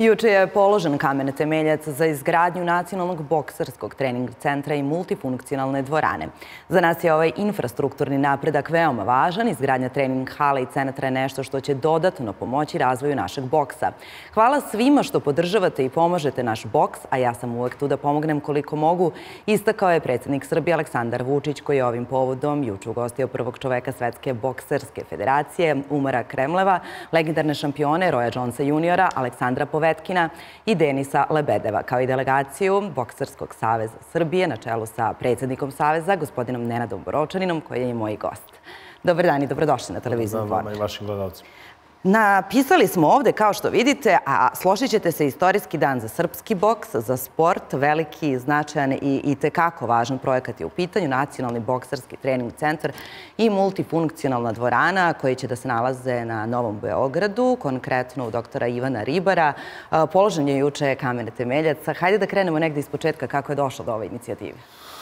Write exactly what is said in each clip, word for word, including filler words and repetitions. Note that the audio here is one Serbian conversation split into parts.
Juče je položen kamen temeljac za izgradnju nacionalnog bokserskog trening centra i multifunkcionalne dvorane. Za nas je ovaj infrastrukturni napredak veoma važan. Izgradnja trening hala i centra je nešto što će dodatno pomoći razvoju našeg boksa. Hvala svima što podržavate i pomažete naš boks, a ja sam uvek tu da pomognem koliko mogu, istakao je predsjednik Srbije Aleksandar Vučić, koji je ovim povodom juče ugostio prvog čoveka Svetske bokserske federacije, Umara Kremleva, legendarne šampione Roya Jonesa juniora, Aleksandra Povetkina i Denisa Lebedeva, kao i delegaciju Bokserskog saveza Srbije na čelu sa predsjednikom saveza, gospodinom Nenadom Boročaninom, koji je i moj gost. Dobar dan i dobrodošli na televiziju Dvor. Dobar dan i vašim gledalcima. Napisali smo ovde, kao što vidite, a složit ćete se, istorijski dan za srpski boks, za sport, veliki, značajan i itekako važan projekat je u pitanju, Nacionalni bokserski trening centar i multifunkcionalna dvorana koji će da se nalaze na Novom Beogradu, konkretno u doktora Ivana Ribara. Položen je juče kamen temeljac. Hajde da krenemo negde iz početka kako je došlo do ove inicijative.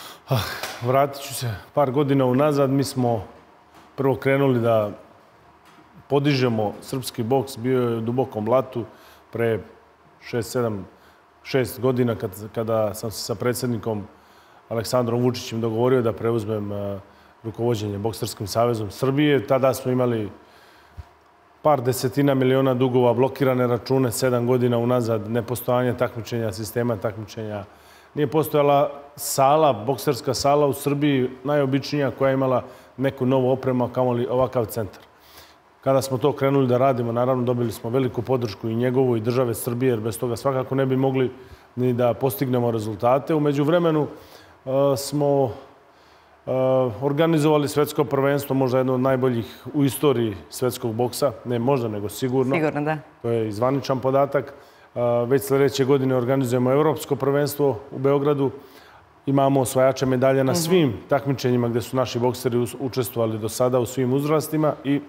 Vratit ću se par godina unazad. Mi smo prvo krenuli da podižemo srpski boks, bio je u dubokom blatu pre šest, sedam, šest godina kada sam se sa predsjednikom Aleksandrom Vučićem dogovorio da preuzmem rukovođenje Bokserskim savezom Srbije. Tada smo imali par desetina miliona dugova, blokirane račune, sedam godina unazad, nepostojanje takmičenja, sistema takmičenja. Nije postojala sala, bokserska sala u Srbiji, najobičnija, koja je imala neku novu opremu, kao li ovakav centar. Kada smo to krenuli da radimo, naravno dobili smo veliku podršku i njegovu i države Srbije, jer bez toga svakako ne bi mogli ni da postignemo rezultate. U međuvremenu smo organizovali svetsko prvenstvo, možda jedno od najboljih u istoriji svetskog boksa. Ne možda, nego sigurno. Sigurno, da. To je i zvaničan podatak. Već sljedeće godine organizujemo evropsko prvenstvo u Beogradu. Imamo osvajače medalja na svim takmičenjima gdje su naši bokseri učestvovali do sada u svim uzrastima i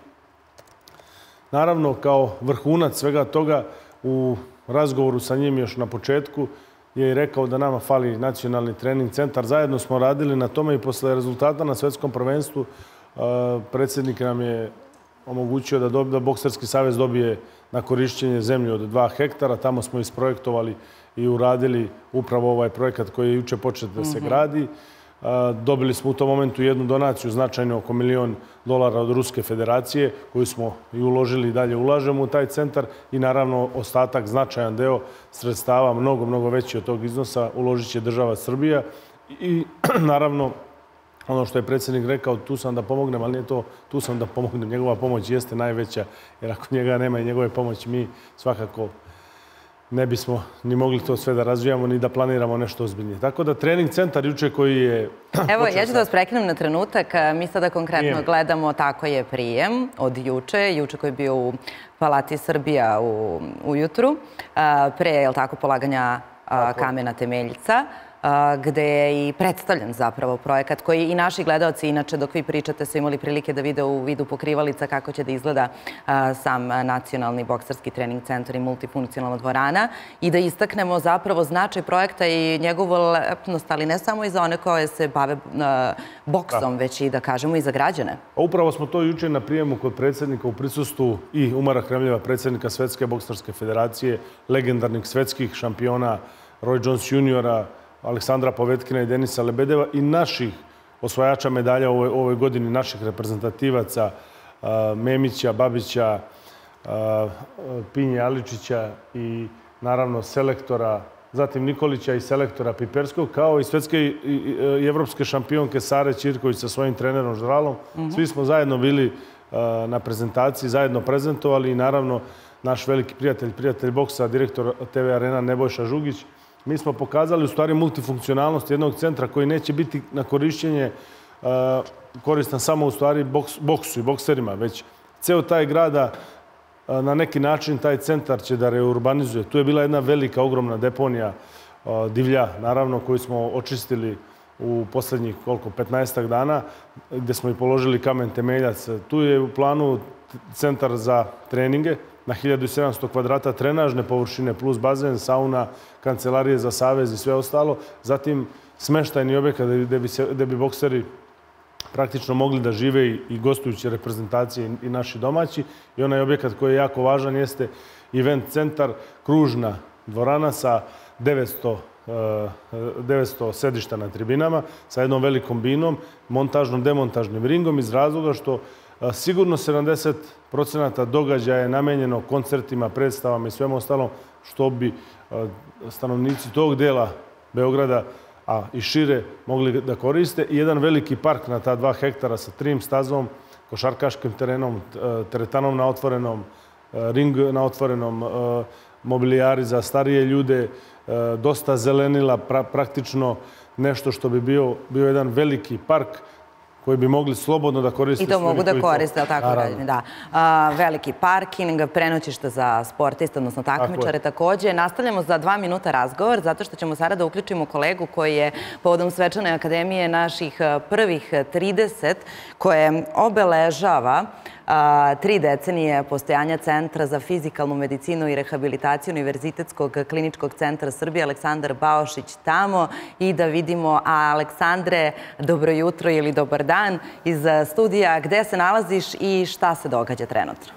naravno, kao vrhunac svega toga, u razgovoru sa njim još na početku je i rekao da nama fali nacionalni trening centar. Zajedno smo radili na tome i posle rezultata na svetskom prvenstvu predsjednik nam je omogućio da Bokserski savez dobije na korišćenje zemlju od dva hektara. Tamo smo isprojektovali i uradili upravo ovaj projekat koji je juče počet da se gradi. Dobili smo u tom momentu jednu donaciju značajno oko milion dolara od Ruske federacije koju smo i uložili i dalje ulažemo u taj centar i naravno ostatak, značajan deo sredstava, mnogo, mnogo veći od tog iznosa uložit će država Srbija i naravno ono što je predsjednik rekao, tu sam da pomognem, ali nije to tu sam da pomognem. Njegova pomoć jeste najveća, jer ako njega nema i njegove pomoći, mi svakako ne bismo ni mogli to sve da razvijamo, ni da planiramo nešto ozbiljnije. Tako da trening centar juče koji je... Evo, ja ću da vas prekinem na trenutak. Mi sada konkretno gledamo, tako je, prijem od juče. Juče koji je bio u Palati Srbija ujutru, pre, je li tako, polaganja kamena temeljica, gde je i predstavljen zapravo projekat koji i naši gledalci, inače dok vi pričate, su imali prilike da vide u vidu pokrivalica kako će da izgleda sam Nacionalni bokserski trening centar i multifunkcionalna dvorana i da istaknemo zapravo značaj projekta i njegovu lepnost, ali ne samo i za one koje se bave boksom, već i da kažemo i za građane. Upravo smo to juče na prijemu kod predsjednika u prisustvu i Umara Kremljeva, predsjednika Svetske bokserske federacije, legendarnih svetskih šampiona Roya Jonesa juniora, Aleksandra Povetkina i Denisa Lebedeva i naših osvajača medalja u ovoj godini, naših reprezentativaca Memića, Babića, Pinje Aličića i naravno selektora, zatim Nikolića i selektora Piperskog, kao i svetske i evropske šampionke Sare Ćirković sa svojim trenerom Ždralom. Svi smo zajedno bili na prezentaciji, zajedno prezentovali i naravno naš veliki prijatelj, prijatelj boksa, direktor te ve Arena Nebojša Žugić. Mi smo pokazali u stvari multifunkcionalnost jednog centra koji neće biti na korišćenje koristan samo u stvari boksu i bokserima, već ceo taj grada na neki način taj centar će da reurbanizuje. Tu je bila jedna velika, ogromna deponija divlja, naravno, koju smo očistili u posljednjih koliko, petnaestak dana, gdje smo i položili kamen temeljac. Tu je u planu centar za treninge, na hiljadu sedamsto kvadrata, trenažne površine plus bazen, sauna, kancelarije za savez i sve ostalo. Zatim smeštajni objekat gdje bi bokseri praktično mogli da žive i gostujuće reprezentacije i naši domaći. I onaj objekat koji je jako važan jeste event centar, kružna dvorana sa devetsto sedišta na tribinama, sa jednom velikom binom, montažnom, demontažnim ringom iz razloga što sigurno sedamdeset procenata događaja je namenjeno koncertima, predstavama i svemu ostalom što bi stanovnici tog dela Beograda, a i šire, mogli da koriste. I jedan veliki park na ta dva hektara sa trim stazom, košarkaškim terenom, teretanom na otvorenom, ring na otvorenom, mobilijari za starije ljude, dosta zelenila, praktično nešto što bi bio jedan veliki park koji bi mogli slobodno da koriste. I to mogu da koriste, ali tako građani, da. Veliki parking, prenoćište za sportiste, odnosno takmičare takođe. Nastavljamo za dva minuta razgovor, zato što ćemo sada da uključimo kolegu koji je povodom Svečane akademije naših prvih trideset, koje obeležava tri decenije postojanja Centra za fizikalnu medicinu i rehabilitaciju Univerzitetskog kliničkog centra Srbije, Aleksandar Baošić tamo. I da vidimo, Aleksandre, dobro jutro ili dobar dan iz studija. Gde se nalaziš i šta se događa trenutno?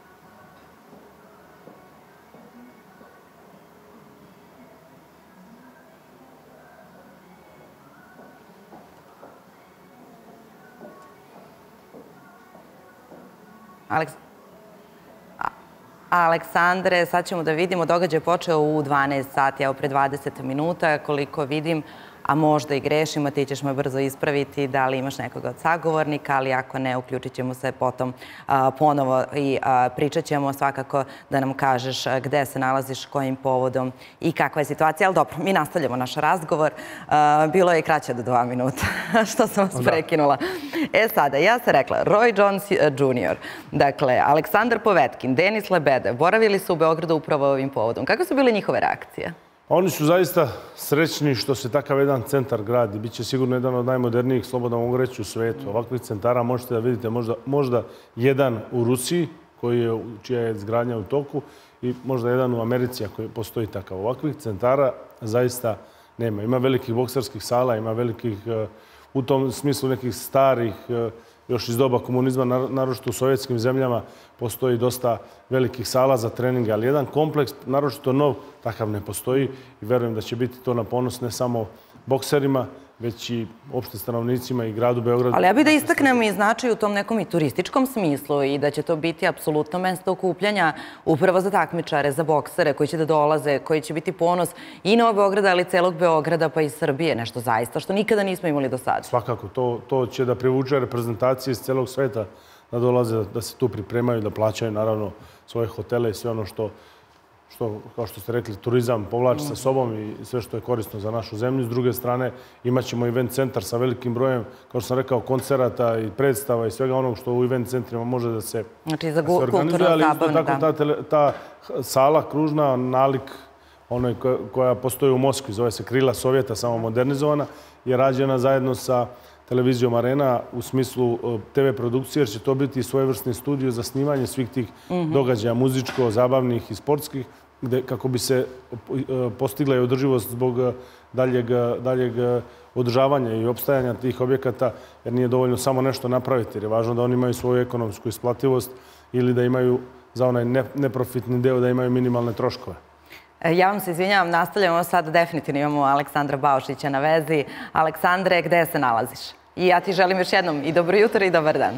Aleksandre, sad ćemo da vidimo, događaj je počeo u dvanaest sati, evo pre dvadeset minuta, koliko vidim, a možda i grešim, a ti ćeš me brzo ispraviti da li imaš nekoga od sagovornika, ali ako ne, uključit ćemo se potom ponovo i pričat ćemo svakako da nam kažeš gde se nalaziš, kojim povodom i kakva je situacija. Ali dobro, mi nastavljamo naš razgovor. Bilo je i kraće od dva minuta, što sam vas prekinula. E sada, ja sam rekla, Roy Jones junior, dakle, Aleksandar Povetkin, Denis Lebede, boravili su u Beogradu upravo ovim povodom. Kako su bile njihove reakcije? Oni su zaista srećni što se takav jedan centar gradi. Biće sigurno jedan od najmodernijih, slobodno mogu reći, u svetu. Ovakvih centara možete da vidite možda jedan u Rusiji, čija je izgradnja u toku, i možda jedan u Americi, ako postoji takav. Ovakvih centara zaista nema. Ima velikih bokserskih sala, ima velikih, u tom smislu nekih starih, još iz doba komunizma, naročito u sovjetskim zemljama, postoji dosta velikih sala za treninge, ali jedan kompleks, naročito nov, takav ne postoji i verujem da će biti to na ponos ne samo bokserima, već i opšte stanovnicima i gradu Beogradu. Ali ja bih da istaknem i značaj u tom nekom i turističkom smislu i da će to biti apsolutno mesto okupljanja upravo za takmičare, za boksere koji će da dolaze, koji će biti ponos i Novog Beograda, ali i celog Beograda pa i Srbije. Nešto zaista što nikada nismo imali do sada. Svakako, to će da privuče reprezentacije iz celog sveta da dolaze, da se tu pripremaju, da plaćaju naravno svoje hotele i sve ono što što, kao što ste rekli, turizam povlači sa sobom i sve što je korisno za našu zemlju. S druge strane, imat ćemo event centar sa velikim brojem, kao što sam rekao, koncerata i predstava i svega onog što u event centrima može da se organizuje. Ali isto tako ta sala kružna, nalik onoj koja postoji u Moskvi, zove se Krila Sovjeta, samo modernizovana, je rađena zajedno sa televizijom Arena u smislu te ve produkcije, jer će to biti svojevrsni studio za snimanje svih tih događaja muzičko, zabavnih i sportskih, kako bi se postigla i održivost zbog daljeg održavanja i opstajanja tih objekata, jer nije dovoljno samo nešto napraviti, jer je važno da oni imaju svoju ekonomsku isplativost ili da imaju za onaj neprofitni deo da imaju minimalne troškove. Ja vam se izvinjavam, nastavljamo sad, definitivno imamo Aleksandra Baošića na vezi. Aleksandre, gde se nalaziš? I ja ti želim još jednom i dobro jutro i dobar dan.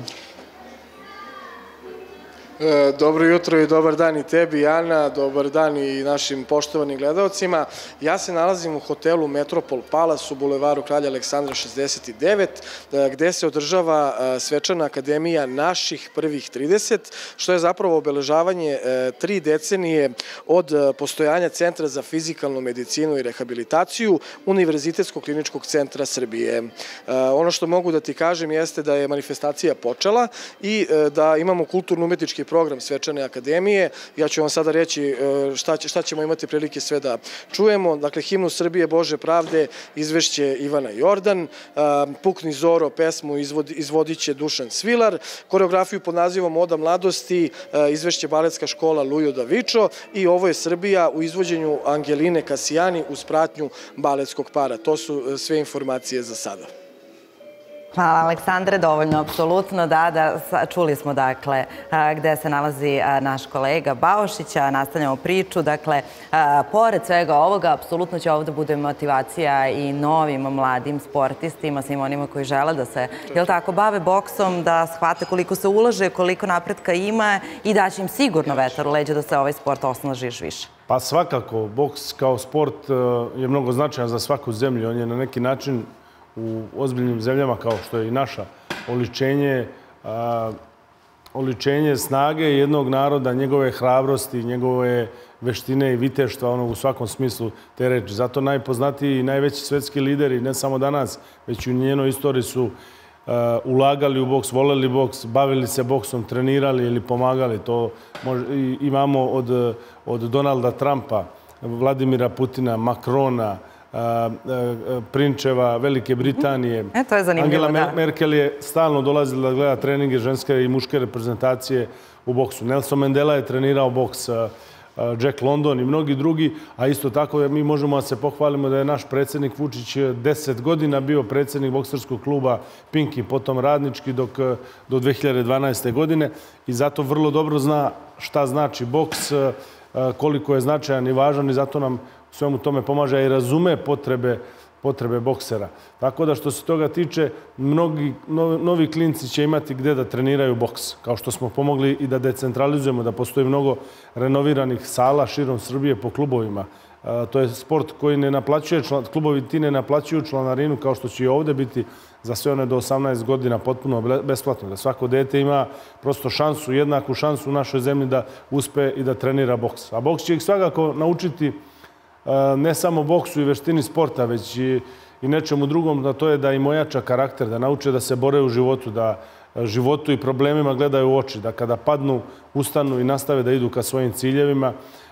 Dobro jutro i dobar dan i tebi, Ana, dobar dan i našim poštovanim gledalcima. Ja se nalazim u hotelu Metropol Palace u bulevaru Kralja Aleksandra šezdeset devet, gde se održava Svečana akademija naših prvih trideset, što je zapravo obeležavanje tri decenije od postojanja Centra za fizikalnu medicinu i rehabilitaciju Univerzitetskog kliničkog centra Srbije. Ono što mogu da ti kažem jeste da je manifestacija počela i da imamo kulturno-umetnički program Svečane akademije. Ja ću vam sada reći šta ćemo imati prilike sve da čujemo. Dakle, himnu Srbije Bože pravde izvešće Ivana Jordan, Pukni Zoro pesmu izvodit će Dušan Svilar, koreografiju pod nazivom Oda mladosti izvešće baletska škola Lujo Davičo i Ovo je Srbija u izvođenju Angeline Kasijani uz pratnju baletskog para. To su sve informacije za sada. Hvala, Aleksandre, dovoljno, apsolutno, da, da, čuli smo, dakle, gde se nalazi naš kolega Baušića, nastavljamo priču, dakle, pored svega ovoga, apsolutno će ovdje bude motivacija i novim mladim sportistima, svim onima koji žele da se, jel tako, bave boksom, da shvate koliko se ulaže, koliko napretka ima i da će im sigurno vetar u leđa da se ovaj sport osnaži još više. Pa svakako, boks kao sport je mnogo značajan za svaku zemlju, on je na neki način u ozbiljnim zemljama kao što je i naša, oličenje, a, oličenje snage jednog naroda, njegove hrabrosti, njegove veštine i viteštva, ono u svakom smislu te reči. Zato najpoznatiji i najveći svetski lideri, ne samo danas, već i u njenoj istoriji su a, ulagali u boks, voleli boks, bavili se boksom, trenirali ili pomagali. To može, i, imamo od, od Donalda Trumpa, Vladimira Putina, Makrona, Prinčeva, Velike Britanije. E, to je zanimljivo, da. Angela Merkel je stalno dolazila da gleda treninge ženske i muške reprezentacije u boksu. Nelson Mandela je trenirao boks, Jack London i mnogi drugi, a isto tako mi možemo da se pohvalimo da je naš predsjednik Vučić deset godina bio predsjednik bokserskog kluba Pinki, potom radnički dok do dve hiljade dvanaeste. godine i zato vrlo dobro zna šta znači boks, koliko je značajan i važan i zato nam svemu tome pomaže i razume potrebe, potrebe boksera. Tako da što se toga tiče, mnogi novi, novi klinci će imati gde da treniraju boks. Kao što smo pomogli i da decentralizujemo, da postoji mnogo renoviranih sala širom Srbije po klubovima. A, to je sport koji ne naplaćuje, klubovi ti ne naplaćuju članarinu kao što će i ovdje biti za sve one do osamnaest godina potpuno besplatno. Da svako dete ima prosto šansu, jednaku šansu u našoj zemlji da uspe i da trenira boks. A boks će ih svakako naučiti ne samo boksu i veštini sporta, već i, i nečemu drugom, da to je da im ojača karakter, da nauče da se bore u životu, da životu i problemima gledaju u oči, da kada padnu, ustanu i nastave da idu ka svojim ciljevima.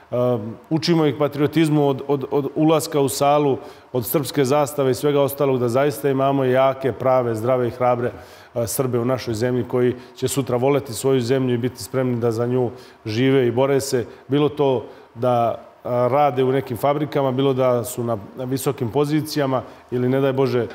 Učimo ih patriotizmu od, od, od ulaska u salu, od srpske zastave i svega ostalog, da zaista imamo jake, prave, zdrave i hrabre Srbe u našoj zemlji koji će sutra voleti svoju zemlju i biti spremni da za nju žive i bore se. Bilo to da rade u nekim fabrikama, bilo da su na visokim pozicijama ili, ne daj Bože,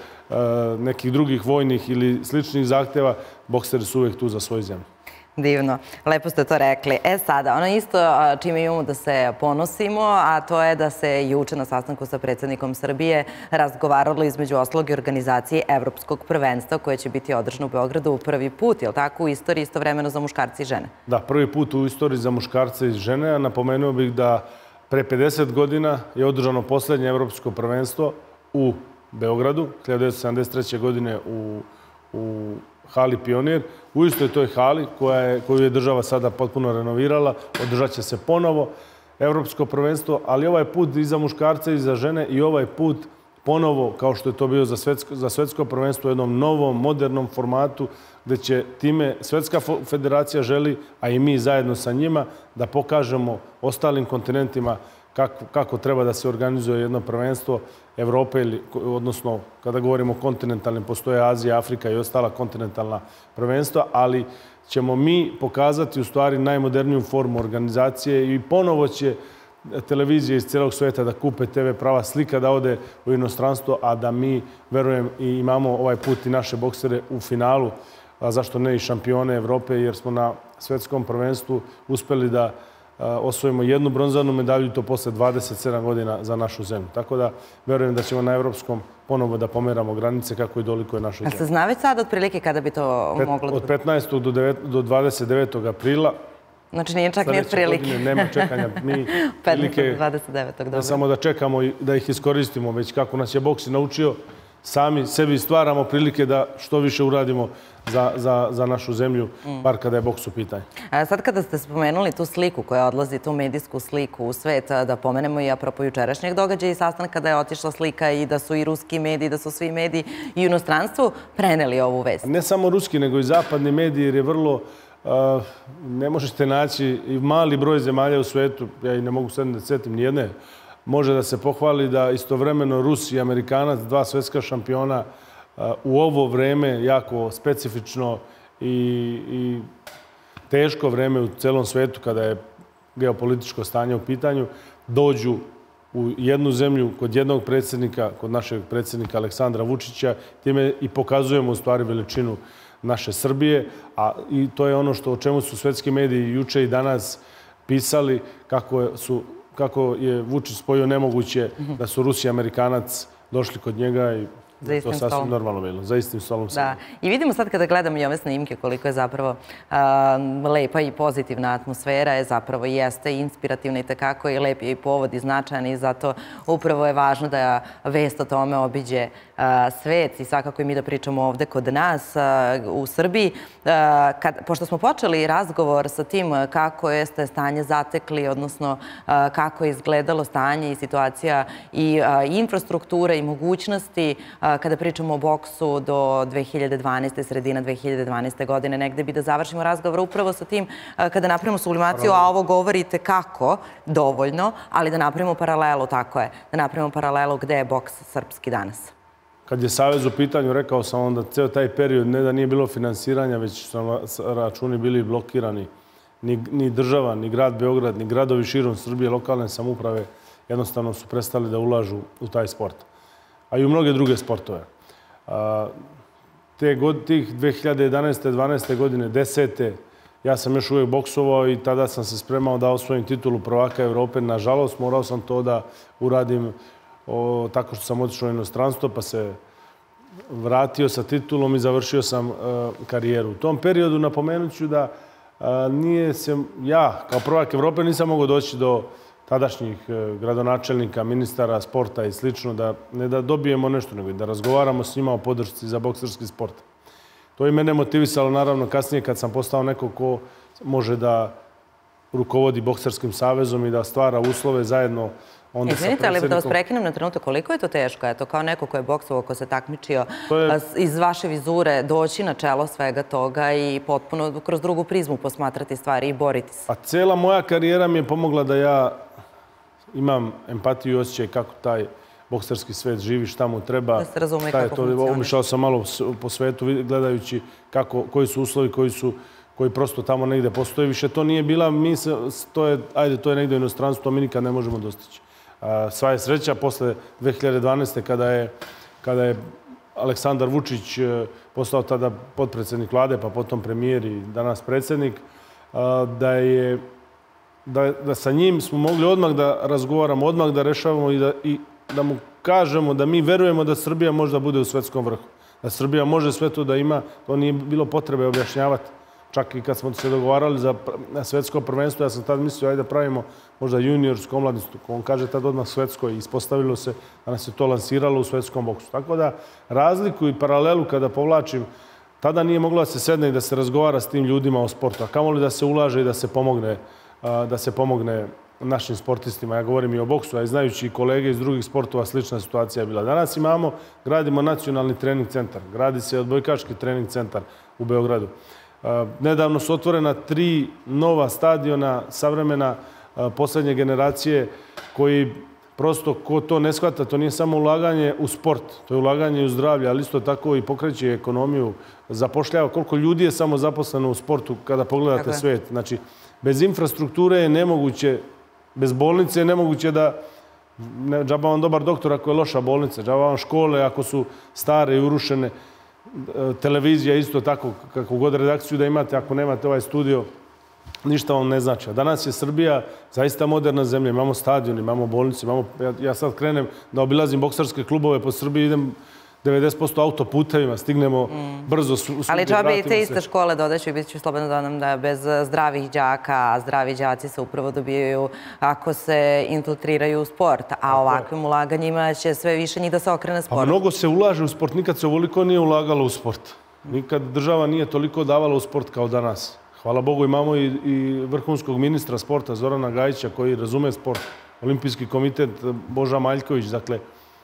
nekih drugih vojnih ili sličnih zahtjeva, bokseri su uvijek tu za svoju zemlju. Divno. Lepo ste to rekli. E sada, ono isto čime imamo da se ponosimo, a to je da se juče na sastanku sa predsjednikom Srbije razgovaralo između ostalog i organizacije Evropskog prvenstva koje će biti održano u Beogradu prvi put, je li tako, u istoriji istovremeno za muškarce i žene? Da, prvi put u istoriji za muškarce i žene, a napomenuo bih da pre pedeset godina je održano posljednje Evropsko prvenstvo u Beogradu, hiljadu devetsto sedamdeset treće. godine u, u hali Pionir. U istoj toj hali koja je, koju je država sada potpuno renovirala, održat će se ponovo Evropsko prvenstvo, ali ovaj put i za muškarce i za žene i ovaj put ponovo, kao što je to bio za svetsko, za svetsko prvenstvo, u jednom novom, modernom formatu, gde će time Svetska federacija želi, a i mi zajedno sa njima, da pokažemo ostalim kontinentima kako, kako treba da se organizuje jedno prvenstvo Evrope, ili, odnosno kada govorimo o kontinentalnim, postoje Azija, Afrika i ostala kontinentalna prvenstva, ali ćemo mi pokazati u stvari najmoderniju formu organizacije i ponovo će televizije iz cijelog svijeta da kupe te ve prava, slika da ode u inostranstvo, a da mi, verujem, i imamo ovaj put i naše boksere u finalu, a zašto ne i šampione Evrope, jer smo na svetskom prvenstvu uspeli da osvojimo jednu bronzanu medalju i to posle dvadeset sedam godina za našu zemlju. Tako da verujem da ćemo na evropskom ponovo da pomeramo granice kako i doliko je našoj zemlji. A se zna već sad otprilike kada bi to moglo da... Od petnaestog do dvadeset devetog aprila. Znači nije čak ni otprilike. Nema čekanja. Mi petnaestog do dvadeset devetog dobro. Ne samo da čekamo i da ih iskoristimo, već kako nas je boks naučio, sami sebi stvaramo prilike da što više uradimo za, za, za našu zemlju, mm. bar kada je boks u pitanju. A sad kada ste spomenuli tu sliku koja odlazi, tu medijsku sliku u svet, da pomenemo i apropo jučerašnjeg događaja i sastanka da je otišla slika i da su i ruski mediji, da su svi mediji i u inostranstvu preneli ovu vest. Ne samo ruski, nego i zapadni mediji, jer je vrlo... Uh, ne možete naći i mali broj zemalja u svetu, ja i ne mogu sad da setim nijedne, može da se pohvali da istovremeno Rus i Amerikanac, dva svetska šampiona, u ovo vreme, jako specifično i, i teško vreme u celom svetu, kada je geopolitičko stanje u pitanju, dođu u jednu zemlju, kod jednog predsjednika, kod našeg predsjednika Aleksandra Vučića, time i pokazujemo u stvari veličinu naše Srbije, a i to je ono što o čemu su svetski mediji juče i danas pisali, kako su kako je Vučić spojio nemoguće da su Rusi i Amerikanac došli kod njega i to sasvim normalno bilo. Za istim stolom. Da. I vidimo sad kada gledamo i ove snimke koliko je zapravo lepa i pozitivna atmosfera, je zapravo jeste inspirativna i takako i lep je i povod i značajan i zato upravo je važno da vest o tome obiđe svet i svakako i mi da pričamo ovde kod nas u Srbiji. Pošto smo počeli razgovor sa tim kako jeste stanje zatekli, odnosno kako je izgledalo stanje i situacija i infrastrukture i mogućnosti kada pričamo o boksu do dve hiljade dvanaeste. sredina dve hiljade dvanaeste. godine, negde bi da završimo razgovor upravo sa tim kada napravimo sublimaciju, a ovo govorite kako, dovoljno, ali da napravimo paralelu, tako je, da napravimo paralelu gde je boks srpski danas. Kad je Savez u pitanju, rekao sam onda, ceo taj period, ne da nije bilo finansiranja, već su računi bili blokirani. Ni država, ni grad Beograd, ni gradovi širom Srbije, lokalne samouprave, jednostavno su prestali da ulažu u taj sport. A i u mnoge druge sportove. Tih dve hiljade jedanaeste. dvanaeste. godine, desete. ja sam još uvijek boksovao i tada sam se spremao da osvojim titulu prvaka Evrope. Nažalost, morao sam to da uradim tako što sam otišao u inostranstvo, pa se vratio sa titulom i završio sam karijeru. U tom periodu napomenut ću da nije se, ja kao prvak Evrope nisam mogao doći do tadašnjih gradonačelnika, ministara sporta i slično, da ne da dobijemo nešto, nego da razgovaramo s njima o podršci za bokserski sport. To je mene motivisalo, naravno, kasnije kad sam postao neko ko može da rukovodi Bokserskim savezom i da stvara uslove zajedno. Izvinite, ali da vas prekinem na trenutak, koliko je to teško? Eto, kao neko ko je boksovao, ko se takmičio, iz vaše vizure doći na čelo svega toga i potpuno kroz drugu prizmu posmatrati stvari i boriti se. A cijela moja karijera mi je pomogla da ja imam empatiju i osjećaj kako taj bokserski svet živi, šta mu treba. Da se razume kako funkcioniš. Omišao sam malo po svetu gledajući koji su uslovi, koji su koji prosto tamo negde postoje. Više to nije bila misla, ajde, to je negde u inostranstvu, to mi nikad ne možemo dostići. Sva je sreća posle dve hiljade dvanaeste. kada je Aleksandar Vučić postao tada potpredsjednik vlade, pa potom premijer i danas predsjednik, da je da sa njim smo mogli odmah da razgovaramo, odmah da rešavamo i da mu kažemo da mi verujemo da Srbija može da bude u svetskom vrhu. Da Srbija može sve to da ima, to nije bilo potrebe objašnjavati. Čak i kad smo se dogovarali za svetsko prvenstvo, ja sam tad mislio, ajde da pravimo možda juniorsku omladicu. On kaže tad odmah svetsko i ispostavilo se da nas je to lansiralo u svetskom boksu. Tako da razliku i paralelu kada povlačim, tada nije moglo da se sedne i da se razgovara s tim ljudima o sportu. A kamoli da se ulaže i da se pomogne da se pomogne našim sportistima. Ja govorim i o boksu, a i znajući i kolege iz drugih sportova, slična situacija je bila. Danas imamo, gradimo nacionalni trening centar. Gradi se odbojkaški trening centar u Beogradu. Nedavno su otvorena tri nova stadiona, savremena, poslednje generacije, koji prosto, ko to ne shvata, to nije samo ulaganje u sport, to je ulaganje u zdravlje, ali isto tako i pokreće ekonomiju, zapošljava. Koliko ljudi je samo zaposleno u sportu kada pogledate svet. Znači, bez infrastrukture je nemoguće, bez bolnice je nemoguće da, džaba vam dobar doktor ako je loša bolnica, džaba vam škole ako su stare i urušene, televizija isto tako, kako god redakciju da imate, ako nemate ovaj studio, ništa vam ne znači. Danas je Srbija zaista moderna zemlja, imamo stadion, imamo bolnice, ja sad krenem da obilazim bokserske klubove po Srbiji, idem devedeset posto autoputevima, stignemo brzo. Ali džabe i te iste škole, dodaću i bit ću slobodno da nam da bez zdravih đaka, a zdravi đaci se upravo dobijaju ako se infiltriraju u sport, a ovakvim ulaganjima će sve više njih da se okrene sportu. A mnogo se ulaže u sport, nikad se ovoliko nije ulagalo u sport. Nikad država nije toliko davala u sport kao danas. Hvala Bogu, imamo i vrhunskog ministra sporta Zorana Gajića koji razume sport, Olimpijski komitet Boža Maljković, dakle,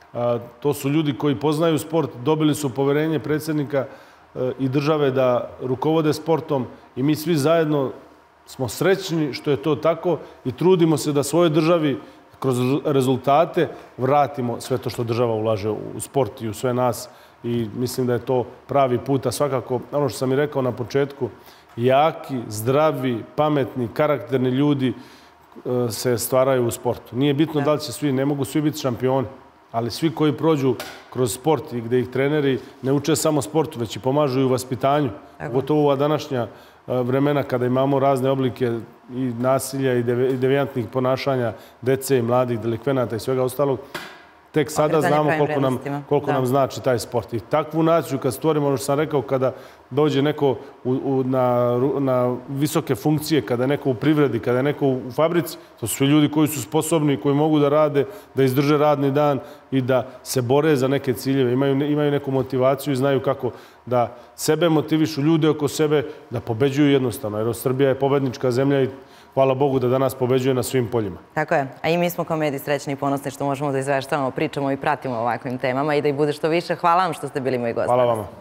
to su ljudi koji poznaju sport, dobili su poverenje predsjednika i države da rukovode sportom i mi svi zajedno smo srećni što je to tako i trudimo se da svojoj državi kroz rezultate vratimo sve to što država ulaže u sport i u sve nas i mislim da je to pravi put, a svakako ono što sam i rekao na početku, jaki, zdravi, pametni, karakterni ljudi se stvaraju u sportu. Nije bitno da li će svi, ne mogu svi biti šampioni, ali svi koji prođu kroz sport i gde ih treneri ne uče samo sportu, već i pomažu i u vaspitanju. Pogotovo ova današnja vremena kada imamo razne oblike i nasilja i devijantnih ponašanja dece i mladih delikvenata i svega ostalog, tek sada znamo koliko nam, koliko nam znači taj sport. I takvu naciju kad stvorimo, ono što sam rekao, kada dođe neko u, u, na, na visoke funkcije, kada je neko u privredi, kada je neko u fabrici, to su svi ljudi koji su sposobni, koji mogu da rade, da izdrže radni dan i da se bore za neke ciljeve. Imaju, imaju neku motivaciju i znaju kako da sebe motivišu, ljude oko sebe, da pobeđuju jednostavno. Jer Srbija je pobednička zemlja i hvala Bogu da danas pobeđuje na svim poljima. Tako je. A i mi smo kao mediji srećni i ponosni što možemo da izveštavamo, pričamo i pratimo ovakvim temama i da ih bude što više. Hvala vam što ste bili moji gosti. Hvala vama.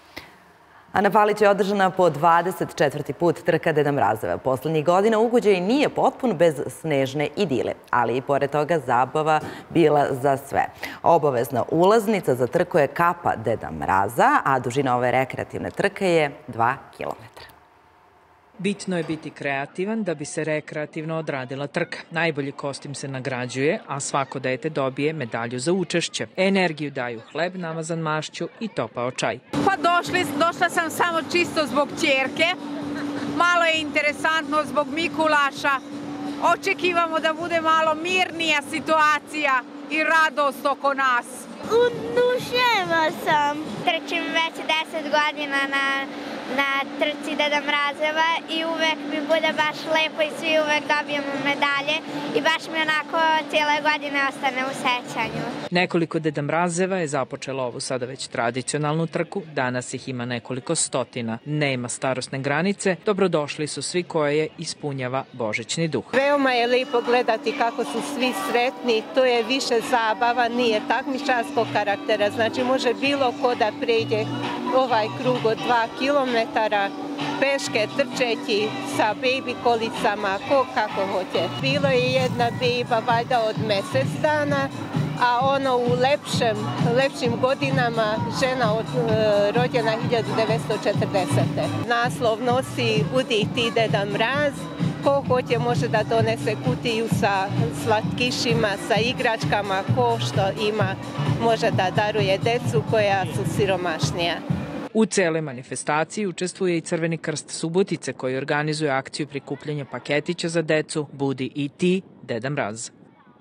Ana Palić je održana po dvadeset četvrti put trka Deda Mrazeva. Poslednjih godina ugođaj nije potpun bez snežne idile, ali i pored toga zabava bila za sve. Obavezna ulaznica za trku je kapa Deda Mraza, a dužina ove rekreativne trke je dva kilometra. Bitno je biti kreativan da bi se rekreativno odradila trka. Najbolji kostim se nagrađuje, a svako dete dobije medalju za učešće. Energiju daju hleb namazan mašću i topao čaj. Pa došli, došla sam samo čisto zbog ćerke. Malo je interesantno zbog Mikulaša. Očekivamo da bude malo mirnija situacija i radost oko nas. Oduševljena sam. Trčim već deset godina na na trci Deda Mrazeva i uvek mi bude baš lepo i svi uvek dobijemo medalje i baš mi onako cijele godine ostane u sećanju. Nekoliko Deda Mrazeva je započelo ovu sada već tradicionalnu trku, danas ih ima nekoliko stotina. Nema starosne granice, dobrodošli su svi koje ispunjava božićni duh. Veoma je lepo gledati kako su svi sretni, to je više zabava, nije takmičarskog karaktera, znači može bilo ko da pređe ovaj krug od dva kilometara peške trčeći sa baby kolicama, ko kako hoće. Bilo je jedna beba valjda od mesec dana, a ono u lepšem, lepšim godinama žena od, e, rođena hiljadu devetsto četrdesete. Naslov nosi Budi ti Deda Mraz. Ko hoće može da donese kutiju sa slatkišima, sa igračkama, ko što ima može da daruje decu koja su siromašnija. U cele manifestaciji učestvuje i Crveni krst Subotice koji organizuje akciju prikupljanja paketića za decu Budi i ti Deda Mraz.